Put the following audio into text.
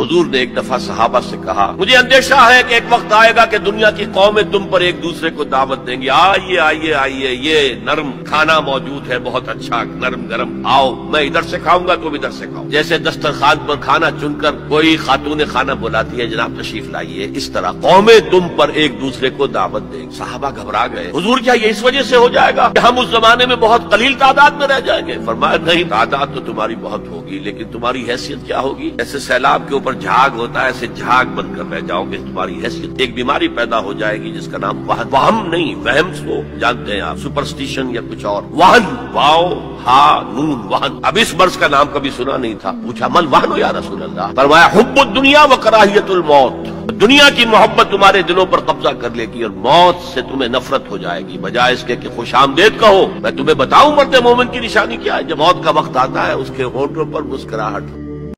हुजूर ने एक दफा सहाबा से कहा, मुझे अंदेशा है कि एक वक्त आएगा कि दुनिया की कौमें तुम पर एक दूसरे को दावत देंगी, आइए आइए आइए, ये नरम खाना मौजूद है, बहुत अच्छा नरम गरम, आओ मैं इधर से खाऊंगा तुम इधर से खाओ। जैसे दस्तरखान पर खाना चुनकर कोई खातून खाना बुलाती है, जनाब तशरीफ लाइए, इस तरह कौमें तुम पर एक दूसरे को दावत देंगी। सहाबा घबरा गए, हुजूर क्या ये इस वजह से हो जाएगा कि हम उस जमाने में बहुत कलील तादाद में रह जाएंगे? फरमाया नहीं, तादाद तो तुम्हारी बहुत होगी, लेकिन तुम्हारी हैसियत क्या होगी? ऐसे सैलाब के ऊपर झाग होता है, ऐसे झाग बनकर रह जाओगे। तुम्हारी हैसियत, एक बीमारी पैदा हो जाएगी जिसका नाम वहन, वहम नहीं वहम को जानते हैं आप, सुपरस्टिशन या कुछ और। वहन, वाओ हा नून, वहन। अब इस मर्ज का नाम कभी सुना नहीं था। पूछा मन वहन हो या रसूल अल्लाह? फरमाया हुब्बुद दुनिया व कराहियतुल मौत, दुनिया की मोहब्बत तुम्हारे दिलों पर कब्जा कर लेगी और मौत से तुम्हें नफरत हो जाएगी। बजाय इसके कि खुशामदेद कहो, मैं तुम्हें बताऊं मर्द मोमिन की निशानी क्या है? जब मौत का वक्त आता है उसके होंठों पर मुस्कुराहट